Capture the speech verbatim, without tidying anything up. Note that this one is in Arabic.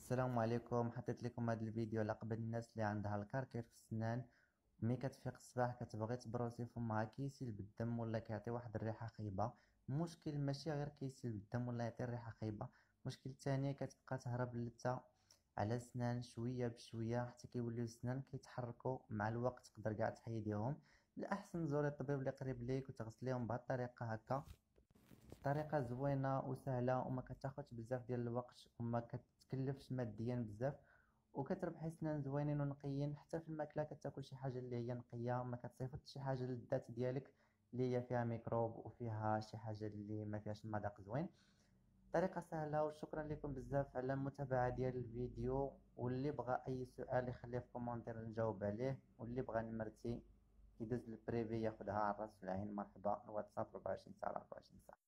السلام عليكم. حطيت لكم هذا الفيديو على قبل الناس اللي عندها الكركير في السنان. ملي كتفيق الصباح كتبغي تبروسي فمها كيسيل بالدم ولا كيعطي واحد الريحه خايبه. المشكل ماشي غير كيسيل بالدم ولا يعطي الريحه خايبه، المشكل الثاني كتبقى تهرب اللثه على السنان شويه بشويه حتى كيوليو السنان كيتحركوا مع الوقت، تقدر كاع تحيديهم. الاحسن زوري الطبيب اللي قريب ليك وتغسليهم بهذه الطريقه هكا. طريقة زوينة وسهلة وما كتاخدش بزاف ديال الوقت وما كتكلفش ماديا بزاف، وكتربحي سنان زوينين ونقيين. حتى في الماكلة كتاكل شي حاجة اللي هي نقية، ما كتصيفط شي حاجة للذات ديالك اللي هي فيها ميكروب وفيها شي حاجة اللي ما فيهاش مذاق زوين. طريقة سهلة، وشكرا لكم بزاف على المتابعة ديال الفيديو. واللي بغى اي سؤال يخليه في كومنتير نجاوب عليه، واللي بغى نمرتي يدوز البريفي ياخدها على الراس والعين. مرحبا. الواتساب أربعة وعشرين ساعة على أربعة وعشرين ساعة.